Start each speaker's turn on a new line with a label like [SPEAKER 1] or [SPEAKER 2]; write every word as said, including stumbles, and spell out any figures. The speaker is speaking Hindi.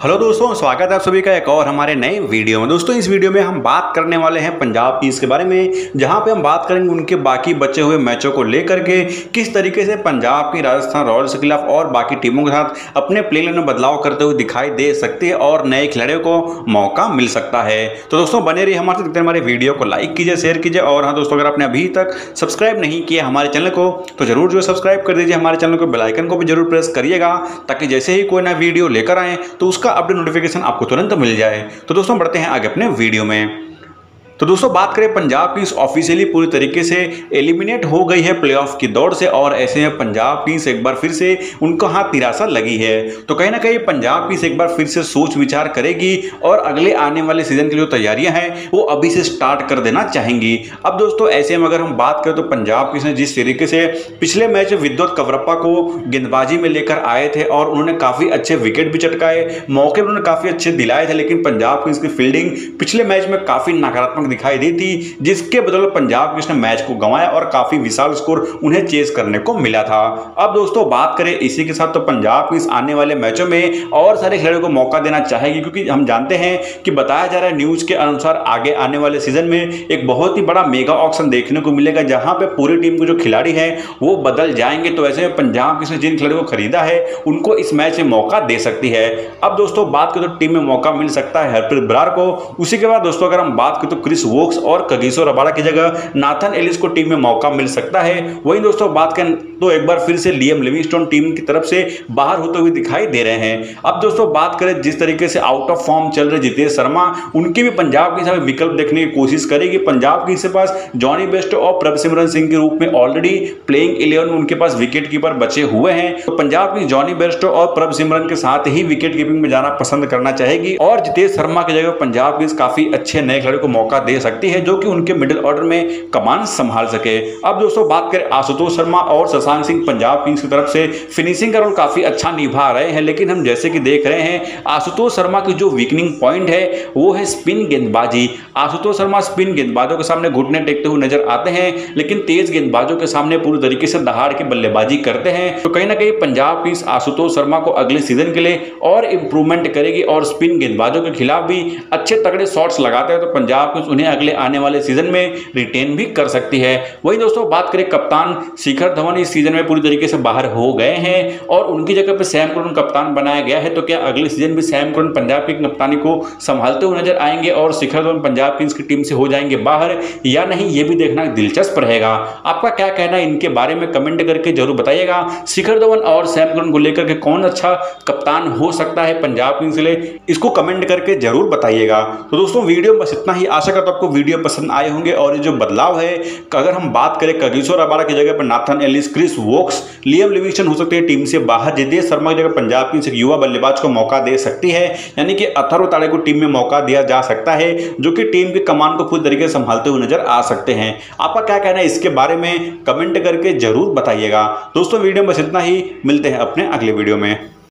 [SPEAKER 1] हेलो दोस्तों, स्वागत है आप सभी का एक और हमारे नए वीडियो में। दोस्तों इस वीडियो में हम बात करने वाले हैं पंजाब किंग्स के बारे में, जहां पे हम बात करेंगे उनके बाकी बचे हुए मैचों को लेकर के किस तरीके से पंजाब की राजस्थान रॉयल्स के खिलाफ और बाकी टीमों के साथ अपने प्लेन में बदलाव करते हुए दिखाई दे सकती है और नए खिलाड़ियों को मौका मिल सकता है। तो दोस्तों बने रहिए हमारे साथ, हमारे वीडियो को लाइक कीजिए, शेयर कीजिए और हाँ दोस्तों, अगर आपने अभी तक सब्सक्राइब नहीं किया हमारे चैनल को तो जरूर जो सब्सक्राइब कर दीजिए हमारे चैनल को, बेल आइकन को भी जरूर प्रेस करिएगा ताकि जैसे ही कोई नया वीडियो लेकर आए तो उसका अपडेट नोटिफिकेशन आपको तुरंत मिल जाए। तो दोस्तों बढ़ते हैं आगे अपने वीडियो में। तो दोस्तों बात करें पंजाब किंग्स ऑफिशियली पूरी तरीके से एलिमिनेट हो गई है प्लेऑफ की दौड़ से, और ऐसे में पंजाब किंग्स एक बार फिर से उनको हाथ निराशा लगी है। तो कहीं ना कहीं पंजाब किंग्स एक बार फिर से सोच विचार करेगी और अगले आने वाले सीजन की जो तैयारियां हैं वो अभी से स्टार्ट कर देना चाहेंगी। अब दोस्तों ऐसे में अगर हम बात करें तो पंजाब किंग्स ने जिस तरीके से पिछले मैच विद्युत कवरप्पा को गेंदबाजी में लेकर आए थे और उन्होंने काफी अच्छे विकेट भी चटकाए, मौके उन्होंने काफी अच्छे दिलाए थे, लेकिन पंजाब किंग्स की फील्डिंग पिछले मैच में काफी नकारात्मक दिखाई दी थी, जिसके बदौलत पंजाब किंग्स ने मैच को गंवाया और काफी विशाल स्कोर उन्हें चेस करने को मिला था। अब दोस्तों बात करें इसी के साथ तो पंजाब किंग्स आने वाले मैचों में और सारे खिलाड़ियों को मौका देना चाहेगी, क्योंकि हम जानते हैं कि बताया जा रहा है न्यूज के अनुसार आगे आने वाले सीजन में एक बहुत ही बड़ा मेगा ऑक्शन देखने को मिलेगा, जहां पे पूरी टीम के जो खिलाड़ी हैं वो बदल जाएंगे। तो ऐसे में पंजाब किंग्स ने जिन खिलाड़ियों को खरीदा है उनको इस मैच में मौका दे सकती है। अब दोस्तों बात करें तो टीम में मौका मिल सकता है हरप्रीत बरार को। उसी के बाद दोस्तों अगर हम बात करें तो क्रिस वोक्स और कगिसो रबाडा की जगह नाथन एलिस को टीम में मौका मिल सकता है। वहीं दोस्तों बात करें तो एक बार फिर से लियम लिविंगस्टोन टीम की तरफ से बाहर होते हुए दिखाई दे रहे हैं। अब दोस्तों बात करें जिस तरीके से आउट ऑफ फॉर्म चल रहे जितेश शर्मा, उनकी भी पंजाब के साथ विकल्प देखने की कोशिश करेगी। पंजाब के पास जॉनी बेस्ट और प्रभसिमरन सिंह के रूप में ऑलरेडी प्लेइंग इलेवन में उनके पास विकेट कीपर बचे हुए हैं। तो पंजाब की जॉनी बेस्ट और प्रभसिमरन के साथ ही विकेट कीपिंग में जाना पसंद करना चाहेगी और जितेश शर्मा की जगह पंजाब किंग्स काफी अच्छे नए खिलाड़ियों को मौका दे सकती है जो कि उनके मिडिल ऑर्डर में कमान संभाल सके। अब दोस्तों बात करें आशुतोष शर्मा और शशांक सिंह, पंजाब किंग्स की तरफ से फिनिशिंग का रोल काफी अच्छा निभा रहे हैं, लेकिन हम जैसे कि देख रहे हैं आशुतोष शर्मा की जो वीकनिंग पॉइंट है वो है स्पिन गेंदबाजी। आशुतोष शर्मा स्पिन गेंदबाजों के सामने घुटने टेकते हुए नजर आते हैं, लेकिन तेज गेंदबाजों के सामने पूरी तरीके से दहाड़ के बल्लेबाजी करते हैं। तो कहीं ना कहीं पंजाब किंग्स आशुतोष शर्मा को अगले सीजन के लिए और इंप्रूवमेंट करेगी और स्पिन गेंदबाजों के खिलाफ भी अच्छे तगड़े शॉट्स लगाते हैं। तो पंजाब किंग्स उन्हें अगले आने वाले सीजन में रिटेन भी कर सकती है। वहीं दोस्तों बात करें कप्तान शिखर धवन इस सीजन में पूरी तरीके से बाहर हो गए हैं और उनकी जगह पे सैम करन कप्तान बनाया गया है। तो क्या अगले सीजन भी सैम करन पंजाब की कप्तानी को संभालते हुए नजर आएंगे और शिखर धवन पंजाब किंग्स की टीम से हो जाएंगे बाहर या नहीं, ये भी देखना दिलचस्प रहेगा। आपका क्या कहना है इनके बारे में कमेंट करके जरूर बताइएगा। शिखर धवन और सैम करन को लेकर के कौन अच्छा कप्तान हो सकता है पंजाब किंग्स के लिए, इसको कमेंट करके जरूर बताइएगा। तो दोस्तों वीडियो बस इतना ही, आशा करता हूं आपको वीडियो पसंद आए होंगे। और ये जो बदलाव है, अगर हम बात करें कगिसो रबाडा की जगह पर Nathan Ellis, Chris Woakes, Liam Livingstone हो सकते हैं टीम से बाहर, जितेश शर्मा की जगह पंजाब किंग्स एक युवा बल्लेबाज को मौका दे सकती है, यानी कि अथर्व ताड़े को टीम में मौका दिया जा सकता है जो कि टीम की कमान को पूरी तरीके से संभालते हुए नजर आ सकते हैं। आपका क्या कहना है इसके बारे में कमेंट करके जरूर बताइएगा। दोस्तों वीडियो में बस इतना ही, मिलते हैं अपने अगले वीडियो में।